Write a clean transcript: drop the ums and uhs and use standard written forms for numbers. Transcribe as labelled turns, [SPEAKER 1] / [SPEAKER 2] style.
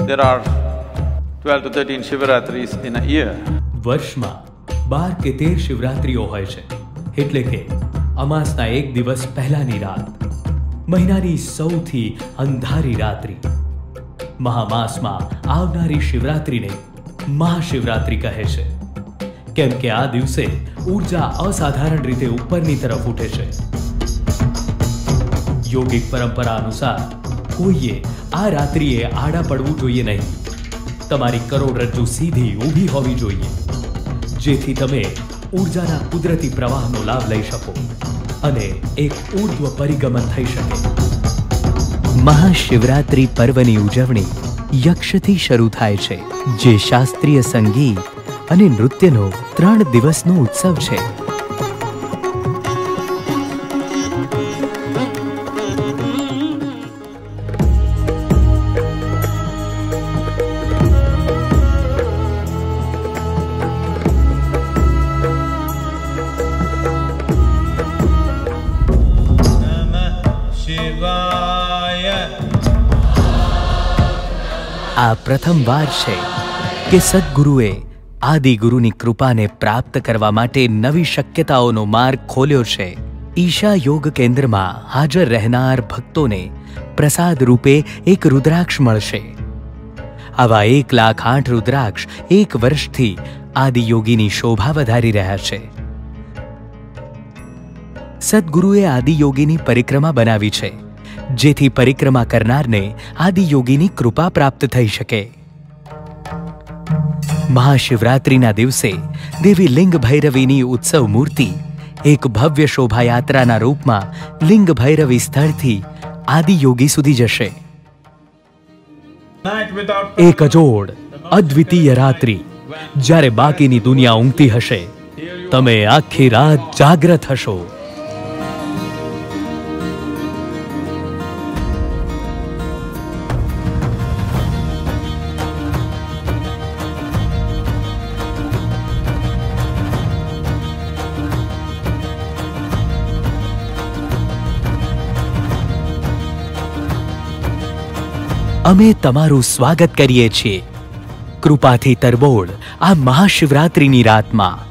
[SPEAKER 1] There are 12 to 13 Shivratris in a year.
[SPEAKER 2] વર્ષમાં 12 કે 13 શિવરાત્રીઓ હોય છે, એટલે કે અમાસના એક દિવસ પહેલાની રાત, મહિનાની સૌથી અંધારી રાત્રિ. મહામાસમાં આવનારી શિવરાત્રિને મહાશિવરાત્રિ કહે છે, કેમ કે આ દિવસે ઊર્જા અસાધારણ રીતે ઉપરની તરફ ઉઠે છે. યોગિક પરંપરા અનુસાર કોઈએ આ રાત્રિએ આડા પડવું જોઈએ નહીં. તમારી કરોડરજ્જુ સીધી ઊભી હોવી જોઈએ, જેથી તમે ઊર્જાના કુદરતી પ્રવાહનો લાભ લઈ શકો અને એક ઊર્ધ્વ પરિગમન થઈ શકે. મહાશિવરાત્રિ પર્વની ઉજવણી યક્ષથી શરૂ થાય છે, જે શાસ્ત્રીય સંગીત અને નૃત્યનો 3 દિવસનો ઉત્સવ છે. આ પ્રથમવાર છે કે સદગુરુએ આદિગુરુની કૃપાને પ્રાપ્ત કરવા માટે નવી શક્યતાઓનો માર્ગ ખોલ્યો છે. ઈશા યોગ કેન્દ્રમાં હાજર રહેનાર ભક્તોને પ્રસાદ રૂપે એક રુદ્રાક્ષ મળશે. આવા 1,08,000 રુદ્રાક્ષ 1 વર્ષથી આદિયોગીની શોભા વધારી રહ્યા છે. સદગુરુએ આદિયોગીની પરિક્રમા બનાવી છે, જેથી પરિક્રમા કરનારને આદિયોગીની કૃપા પ્રાપ્ત થઈ શકે. મહાશિવરાત્રિના દિવસે દેવી લિંગ ભૈરવીની ઉત્સવ મૂર્તિ એક ભવ્ય શોભાયાત્રાના રૂપમાં લિંગ ભૈરવી સ્થળથી આદિયોગી સુધી જશે. એક અજોડ અદ્વિતીય રાત્રિ, જ્યારે બાકીની દુનિયા ઊંઘતી હશે, તમે આખી રાત જાગ્રત હશો. અમે તમારું સ્વાગત કરીએ છીએ કૃપાથી તરબોળ આ મહાશિવરાત્રિની રાતમાં.